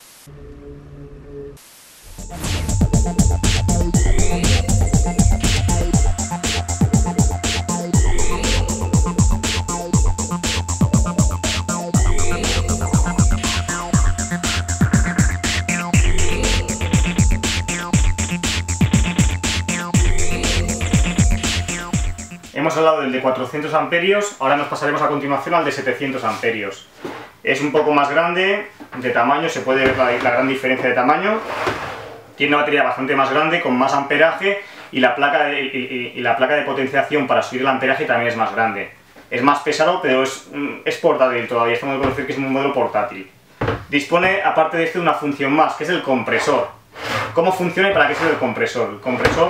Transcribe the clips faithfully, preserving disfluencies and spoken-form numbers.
Hemos hablado del de cuatrocientos amperios, ahora nos pasaremos a continuación al de setecientos amperios. Es un poco más grande de tamaño, se puede ver la, la gran diferencia de tamaño. Tiene una batería bastante más grande, con más amperaje, y la placa de, y, y, y la placa de potenciación para subir el amperaje también es más grande. Es más pesado, pero es, es portátil todavía, esto podemos decir que es un modelo portátil. Dispone, aparte de esto, de una función más, que es el compresor. ¿Cómo funciona y para qué sirve el compresor? El compresor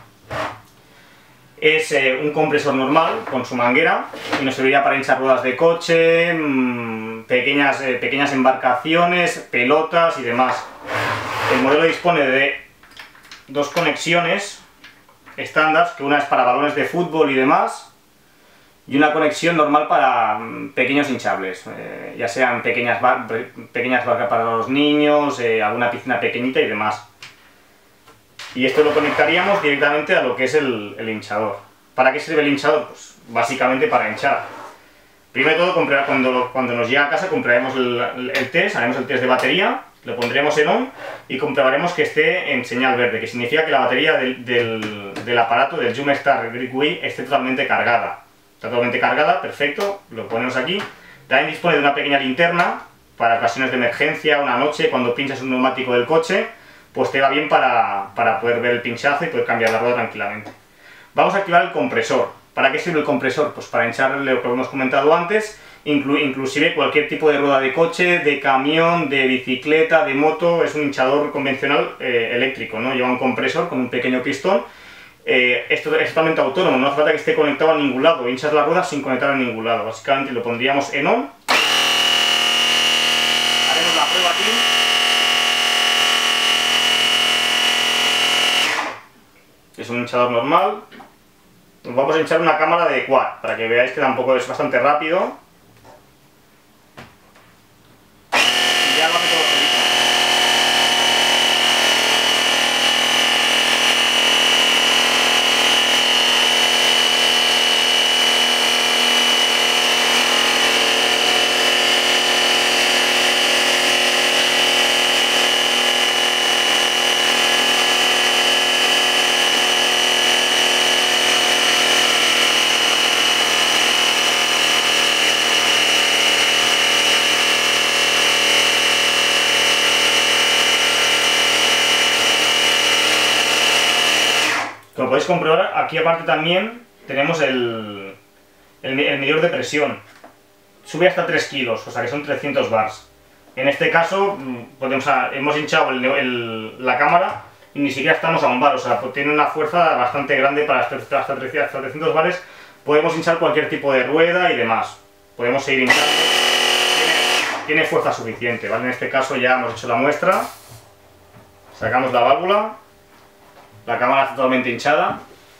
es eh, un compresor normal con su manguera y nos serviría para hinchar ruedas de coche, mmm, pequeñas, eh, pequeñas embarcaciones, pelotas y demás. El modelo dispone de dos conexiones estándar, que una es para balones de fútbol y demás, y una conexión normal para mmm, pequeños hinchables, eh, ya sean pequeñas, bar pequeñas barcas para los niños, eh, alguna piscina pequeñita y demás. Y esto lo conectaríamos directamente a lo que es el, el hinchador. ¿Para qué sirve el hinchador? Pues básicamente para hinchar. Primero de todo, cuando, cuando nos llega a casa compraremos el, el test, haremos el test de batería, lo pondremos en on y comprobaremos que esté en señal verde, que significa que la batería del, del, del aparato, del Jumestar Gripway, esté totalmente cargada. Está totalmente cargada, perfecto, lo ponemos aquí. También dispone de una pequeña linterna para ocasiones de emergencia, una noche, cuando pinchas un neumático del coche, pues te va bien para, para poder ver el pinchazo y poder cambiar la rueda tranquilamente. Vamos a activar el compresor. ¿Para qué sirve el compresor? Pues para hinchar lo que hemos comentado antes, inclu inclusive cualquier tipo de rueda de coche, de camión, de bicicleta, de moto. Es un hinchador convencional eh, eléctrico, ¿no? Lleva un compresor con un pequeño pistón. Eh, esto es totalmente autónomo, no hace falta que esté conectado a ningún lado, hinchas la rueda sin conectar a ningún lado. Básicamente lo pondríamos en on. Haremos la prueba aquí. Es un hinchador normal. Nos vamos a hinchar una cámara de quad, para que veáis que tampoco es bastante rápido. Y ya lo hace todo solito. Como podéis comprobar, aquí aparte también tenemos el, el, el medidor de presión. Sube hasta tres kilos, o sea que son trescientos bars. En este caso, podemos, hemos hinchado el, el, la cámara y ni siquiera estamos a un bar, o sea, tiene una fuerza bastante grande para hasta, hasta trescientos bares. Podemos hinchar cualquier tipo de rueda y demás. Podemos seguir hinchando. Tiene, tiene fuerza suficiente, ¿vale? En este caso ya hemos hecho la muestra. Sacamos la válvula. La cámara está totalmente hinchada.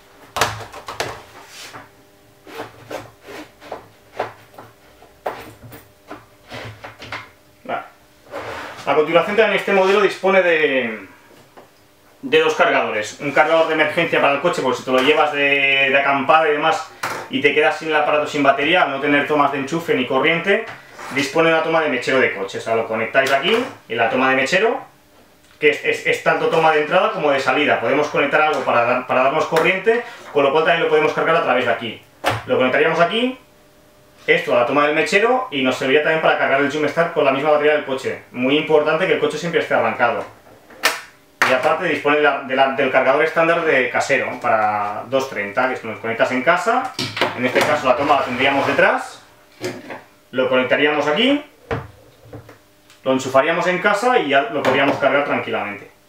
Vale. A continuación también este modelo dispone de, de dos cargadores. Un cargador de emergencia para el coche, por si te lo llevas de, de acampada y demás y te quedas sin el aparato sin batería, al no tener tomas de enchufe ni corriente, dispone de una toma de mechero de coche. O sea, lo conectáis aquí en la toma de mechero, que es, es, es tanto toma de entrada como de salida. Podemos conectar algo para, dar, para darnos corriente, con lo cual también lo podemos cargar a través de aquí. Lo conectaríamos aquí, esto a la toma del mechero, y nos serviría también para cargar el Jumestar con la misma batería del coche. Muy importante que el coche siempre esté arrancado. Y aparte dispone de la, de la, del cargador estándar de casero, para doscientos treinta, que es que nos conectas en casa. En este caso la toma la tendríamos detrás, lo conectaríamos aquí, lo enchufaríamos en casa y ya lo podríamos cargar tranquilamente.